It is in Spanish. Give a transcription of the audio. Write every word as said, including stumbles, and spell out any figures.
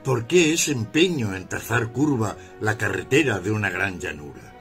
¿Por qué ese empeño en trazar curva la carretera de una gran llanura?